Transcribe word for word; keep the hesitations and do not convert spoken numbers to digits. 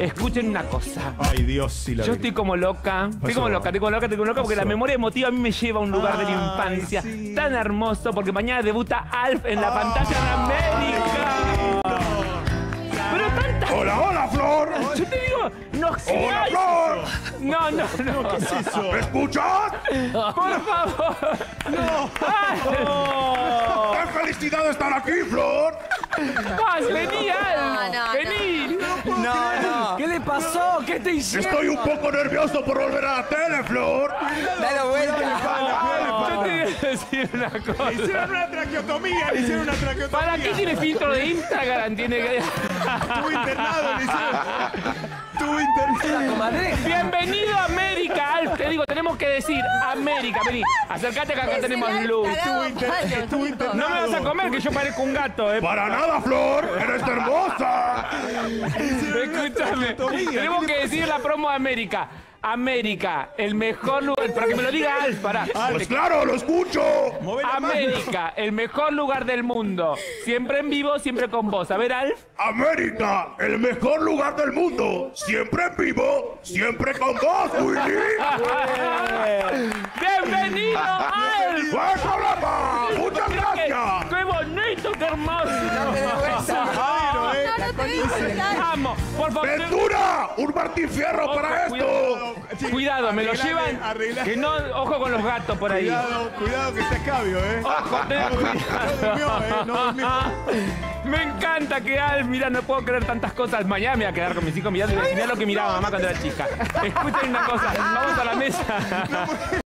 Escuchen una cosa. Ay, Dios, sí la Yo vi. estoy como loca, estoy como loca, estoy como loca, estoy como loca porque la memoria emotiva a mí me lleva a un lugar de la Ay, infancia sí. tan hermoso porque mañana debuta Alf en la pantalla de América. Pero tantas... Hola, hola, Flor. Yo te digo, nos Hola, criáis. Flor. No, no, no. ¿Qué es eso? ¿Me escuchas? Por favor. No. Ay, ¡Qué felicidad estar aquí, Flor! ay, vení, Alf. No, no, Vení. No, no. ¿Qué le pasó? ¿Qué te hicieron? Estoy un poco nervioso por volver a la tele, Flor. Dale vuelta. Yo te voy a decir una cosa. Le hicieron una traqueotomía, le hicieron una traqueotomía. ¿Para qué tiene filtro de Instagram? Tiene que... Estuvo internado, le hicieron. Estuvo internado. Bienvenido a América, Alf. Te digo, tenemos que decir América. Vení, acércate que acá tenemos luz. Estuvo, inter- estuvo internado. No me vas a comer, que yo parezco un gato, ¿eh? Para nada, Flor. Eres hermosa. Escúchame. Tenemos que decir la promo de América. América, el mejor lugar... Para que me lo diga Alf, pará. Pues claro, lo escucho. Mové la mano. América, el mejor lugar del mundo. Siempre en vivo, siempre con vos. A ver, Alf. América, el mejor lugar del mundo. Siempre en vivo, siempre con vos, Willy. ¡Bienvenido, Alf! ¡Buen programa! ¡Muchas ¡Qué, gracias! qué bonito, qué hermoso! Jairo, eh. No, no te digo nada. Vamos, por favor. ¡Ventura! ¡Un Martín Fierro para Ojo, esto! Sí, Cuidado, me lo arreglale, llevan. arreglale. Que no, ojo con los gatos por ahí. Cuidado, cuidado que está escabio, eh. Ojo, ten No cuidado. durmió, eh. No durmió. Me encanta que Alf, mira, no puedo creer tantas cosas. Mañana me voy a quedar con mis hijos mirando, mirá lo que miraba mamá cuando era chica. Escuchen una cosa, vamos a la mesa.